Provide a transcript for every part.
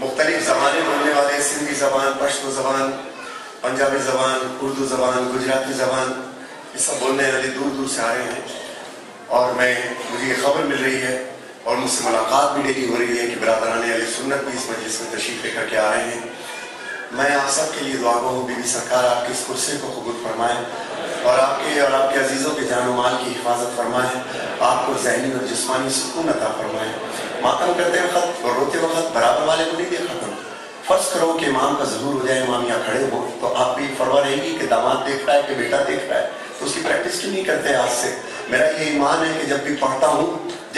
مختلف زبانیں بولنے والے، سندھی زبان، پشتو زبان، پنجابی زبان، اردو زبان، گجراتی زبان، یہ سب بولنے والے دور دور سے آ رہے ہیں، اور مجھے یہ خبر مل رہی ہے اور مجھ سے ملاقات بھی ڈیلی ہو رہی ہے کہ برادران اہل سنت بھی اس مجلس میں تشریف لے کر کے آ رہے ہیں۔ میں آپ سب کے لیے دعا گو ہوں، بی بی سرکار آپ کی اس کرسی کو قبول فرمائیں اور آپ کے عزیزوں کے جان و مال کی حفاظت فرمائیں، آپ کو ذہنی اور جسمانی سکون عطا فرمائیں۔ ماتم کرتے وقت اور روتے وقت برابر والے کو نہیں دیکھا کرو۔ فرض کرو کہ امام کا ظہور ہو جائے، امام یہاں کھڑے ہو، تو آپ بھی فروا رہے گی کہ داماد دیکھ رہا ہے کہ بیٹا دیکھ رہا ہے، تو اس کی پریکٹس کیوں نہیں کرتے آج سے؟ میرا یہ ایمان ہے کہ جب بھی پڑھتا ہوں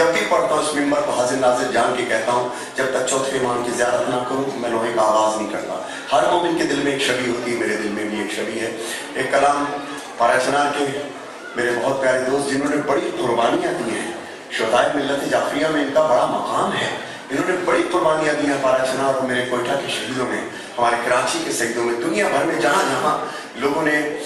اس ممبر کو حاضر ناظر جان کے کہتا ہوں، جب تک چوتھے امام کی زیارت نہ کروں میں لوہے کا آواز نہیں کرتا۔ ہر مومن کے دل میں ایک شبیہ ہوتی ہے، میرے دل میں بھی ایک شبیہ ہے۔ ایک کلام پارا چنار کے میرے بہت پیارے دوست جنہوں نے بڑی قربانیاں دی ہیں، شہدائے ملت جعفریہ میں ان کا بڑا مقام ہے، انہوں نے بڑی قربانیاں دی ہیں پارا چنار اور میرے کوئٹہ کے شہیدوں میں، ہمارے کراچی کے شہیدوں میں، دنیا بھر میں جہاں جہاں لوگوں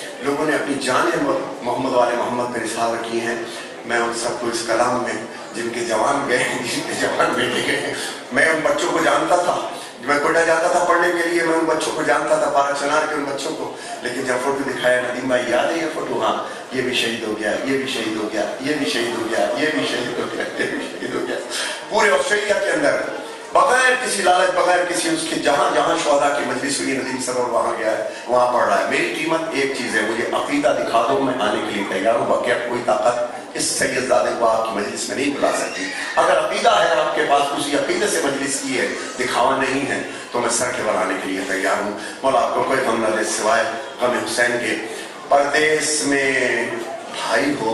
نے اپنی جانیں محمد والے محمد پہ نثار رکھی ہیں۔ میں ان سب کو اس کلام میں جن کے جوان گئے ہیں، جن کے جوان بیٹے گئے ہیں، میں ان بچوں کو جانتا تھا، میں کوئٹہ جاتا تھا پڑھنے کے لیے، میں ان بچوں کو جانتا تھا، پارا چنار کے ان بچوں کو، لیکن جب فوٹو دکھایا ندیم بھائی یاد ہے یہ فوٹو؟ ہاں، یہ بھی شہید ہو گیا، یہ بھی شہید ہو گیا، یہ بھی شہید ہو گیا، یہ بھی شہید ہو گیا، یہ بھی شہید ہو گیا۔ پورے آسٹریلیا کے اندر بغیر کسی لالچ، بغیر کسی اس کے، جہاں جہاں شہداء کی مجلس ہوئی ندیم سرور وہاں گیا ہے، وہاں پڑھ رہا ہے۔ میری قیمت ایک چیز ہے، مجھے عقیدہ دکھا دو، میں آنے کے لیے تیار ہوں، باقی اب کوئی طاقت اس سید زادے کو آپ کی مجلس میں نہیں بلا سکتی۔ اگر عقیدہ ہے آپ کے پاس، اسی عقیدے سے مجلس کی ہے، دکھاوا نہیں ہے، تو میں سر کے بل آنے کے لیے تیار ہوں۔ مولا آپ کو کوئی غم نہ دے سوائے غم حسین کے۔ پردیس میں بھائی ہو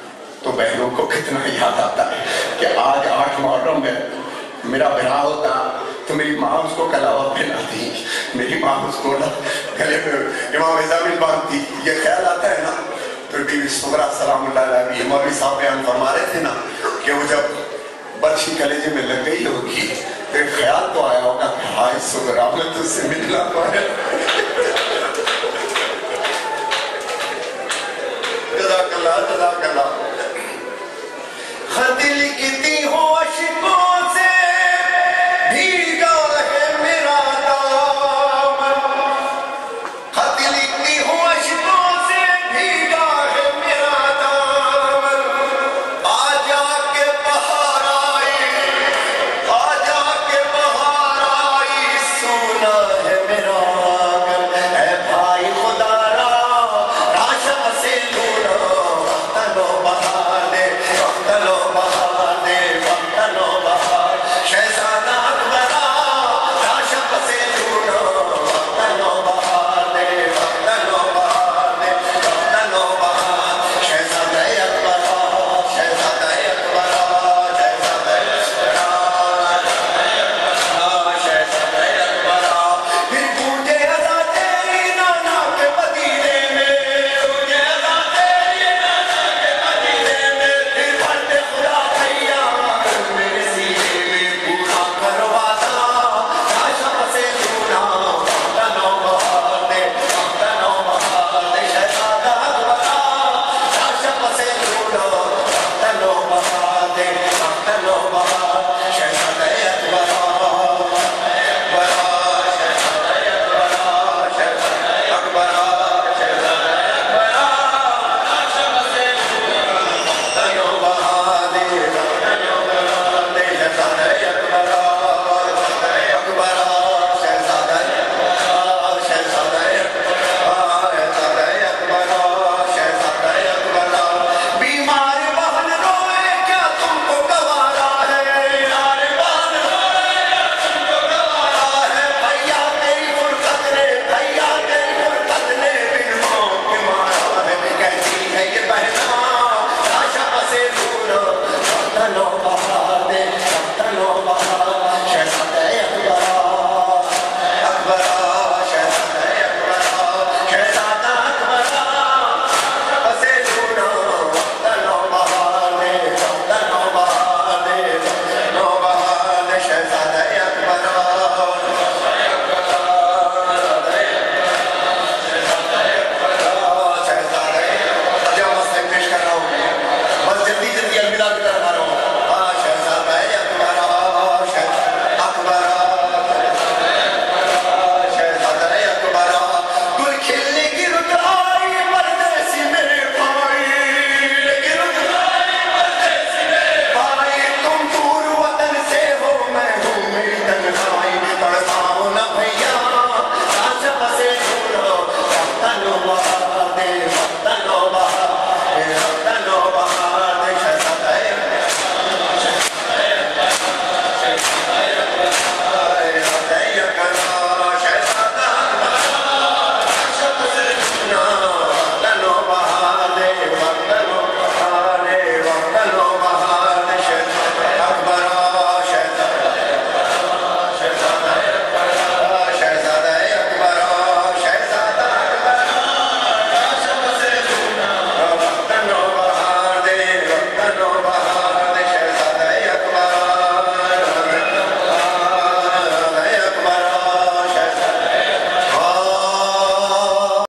تو بہنوں کو کتنا یاد آتا ہے کہ آج 8 محرم ہے، میرا برا ہوتا تو میری ماں اس کو کلاوہ پہناتی، میری ماں اس کو گلے میں امام زامن باندھتی۔ یہ خیال آتا ہے نا، تو بی بی صغرا سلام اللہ علیہ مولوی صاحب بیان فرما رہے تھے نا کہ وہ جب برچھی کلیجے میں لگ گئی ہوگی تو ایک خیال تو آیا ہوگا کہ ہائے صغرا میں تجھ سے ملنا پایا۔ جزاک اللہ، جزاک اللہ۔ خط لکھتی ہو اشکو